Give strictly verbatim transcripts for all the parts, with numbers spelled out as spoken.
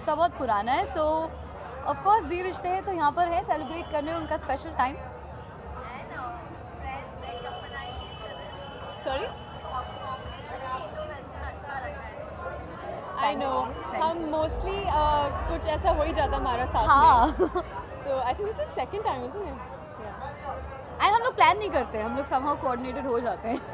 रिश्ता बहुत पुराना है, सो ऑफ कोर्स जी रिश्ते हैं तो यहाँ पर है सेलिब्रेट करने उनका special time. Sorry I know हम मोस्टली uh, कुछ ऐसा हो ही जाता हमारा साथ हाँ so I think this is second time isn't it? And हम लोग प्लान नहीं करते, हम लोग समहाउ कोऑर्डिनेटेड हो जाते हैं।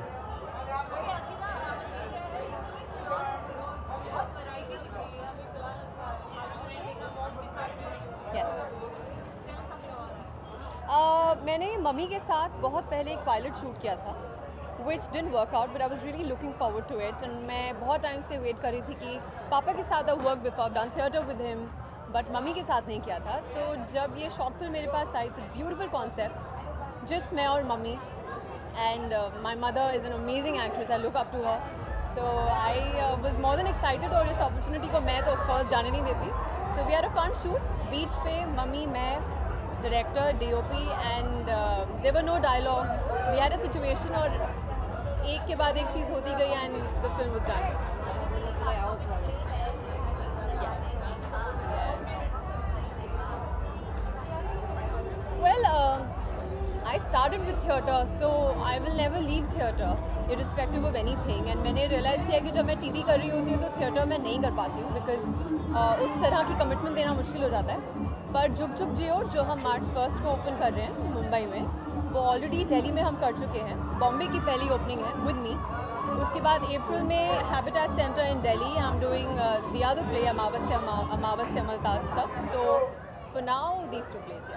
Uh, मैंने मम्मी के साथ बहुत पहले एक पायलट शूट किया था which didn't work out, but I was really looking forward to it. And मैं बहुत टाइम से वेट कर रही थी कि पापा के साथ work before done theatre with him, but मम्मी के साथ नहीं किया था। तो जब ये शॉर्ट फिल्म मेरे पास आई, इट्स ब्यूटीफुल कॉन्सेप्ट, जिस मैं और मम्मी and my mother is an amazing actress, I look up to her. तो I was more than excited, और इस अपॉर्चुनिटी को मैं तो ऑफकोर्स जाने नहीं देती। So we are a fun shoot, beach पे मम्मी, मैं, director, D O P, and there were no dialogues, we had a situation, और एक के बाद एक चीज़ होती गई and the film was done. Well, uh, I started with theatre, so I will never leave theatre, irrespective of anything. And मैंने realize किया कि जब मैं टीवी कर रही होती हूँ तो theatre में नहीं कर पाती हूँ, because uh, उस तरह की commitment देना मुश्किल हो जाता है। पर झुक झुक जियो जो हम मार्च फर्स्ट को ओपन कर रहे हैं मुंबई में, वो ऑलरेडी दिल्ली में हम कर चुके हैं, बॉम्बे की पहली ओपनिंग है विद मी। उसके बाद अप्रैल में habitat centre in Delhi, I am doing the other play Amavasya Amavasya मलताज तक। So for now these two place.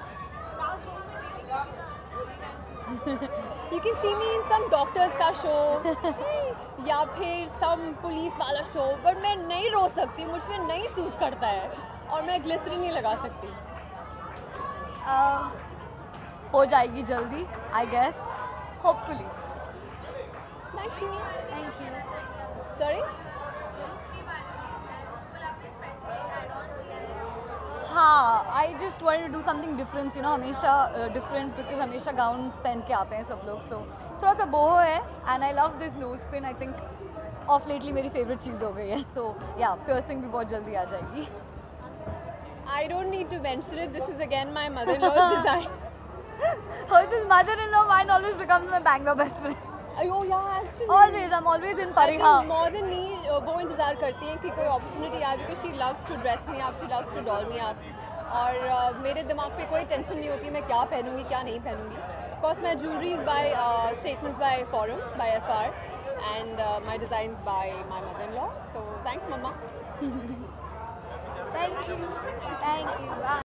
You can see me in some doctors का शो या फिर some पुलिस वाला शो, बट मैं नहीं रो सकती, मुझ में नहीं सूट करता है, और मैं ग्लिसरीन नहीं लगा सकती। uh, हो जाएगी जल्दी, I guess, hopefully. Thank you. Thank you. Sorry हाँ, I just wanted to do something different, you know, हमेशा डिफरेंट, बिकॉज हमेशा गाउन्स पहन के आते हैं सब लोग, सो so, थोड़ा सा बोहो है। And I love this nose pin, I think of lately मेरी फेवरेट चीज़ हो गई है। सो या पियर्सिंग भी बहुत जल्दी आ जाएगी। I don't need to mention it. This is again my mother-in-law's design. Hers is mother-in-law. Mine always becomes my Bangalore best friend. Oh yeah, actually. Always, I'm always in Pariha. I think more than me, uh, वो इंतज़ार करती हैं कि कोई opportunity आए, because she loves to dress me up, she loves to doll me up. और uh, मेरे दिमाग पे कोई टेंशन नहीं होती मैं क्या पहनूंगी क्या नहीं पहनूंगी। Of course, my jewelry is by uh, statements by Forum, by F R, and uh, my designs by my mother-in-law. So thanks, Mama. Thank you. Thank you. Bye.